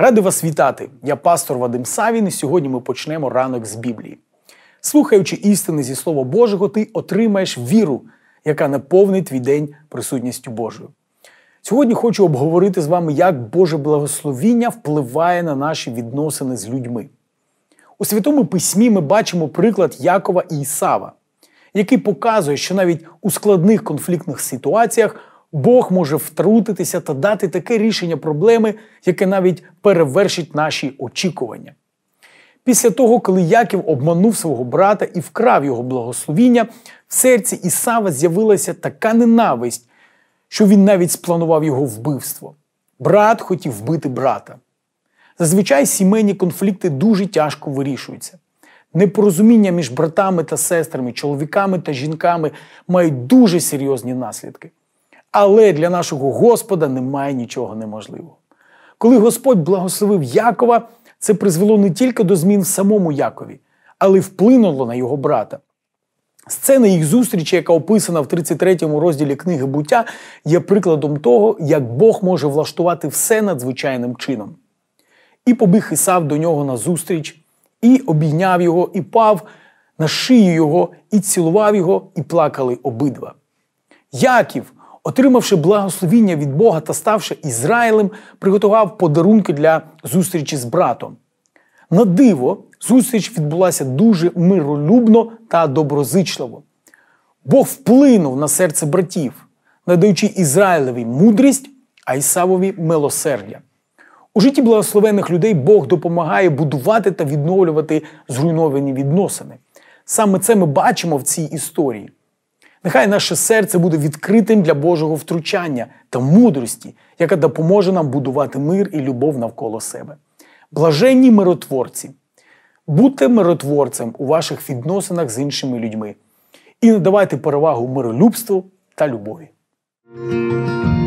Радий вас вітати! Я пастор Вадим Савін, і сьогодні ми почнемо ранок з Біблії. Слухаючи істини зі Слова Божого, ти отримаєш віру, яка наповнить твій день присутністю Божою. Сьогодні хочу обговорити з вами, як Боже благословіння впливає на наші відносини з людьми. У Святому Письмі ми бачимо приклад Якова і Ісава, який показує, що навіть у складних конфліктних ситуаціях Бог може втрутитися та дати таке рішення проблеми, яке навіть перевершить наші очікування. Після того, коли Яків обманув свого брата і вкрав його благословіння, в серці Ісава з'явилася така ненависть, що він навіть спланував його вбивство. Брат хотів вбити брата. Зазвичай сімейні конфлікти дуже тяжко вирішуються. Непорозуміння між братами та сестрами, чоловіками та жінками мають дуже серйозні наслідки. Але для нашого Господа немає нічого неможливого. Коли Господь благословив Якова, це призвело не тільки до змін в самому Якові, але й вплинуло на його брата. Сцена їх зустрічі, яка описана в 33 розділі книги «Буття», є прикладом того, як Бог може влаштувати все надзвичайним чином. І побіг Ісав до нього назустріч, і обійняв його, і пав на шию його, і цілував його, і плакали обидва. Яків, отримавши благословіння від Бога та ставши Ізраїлем, приготував подарунки для зустрічі з братом. На диво, зустріч відбулася дуже миролюбно та доброзичливо. Бог вплинув на серце братів, надаючи Ізраїлеві мудрість, а Ісавові милосердя. У житті благословених людей Бог допомагає будувати та відновлювати зруйновані відносини. Саме це ми бачимо в цій історії. Нехай наше серце буде відкритим для Божого втручання та мудрості, яка допоможе нам будувати мир і любов навколо себе. Блаженні миротворці! Будьте миротворцем у ваших відносинах з іншими людьми і надавайте перевагу миролюбству та любові.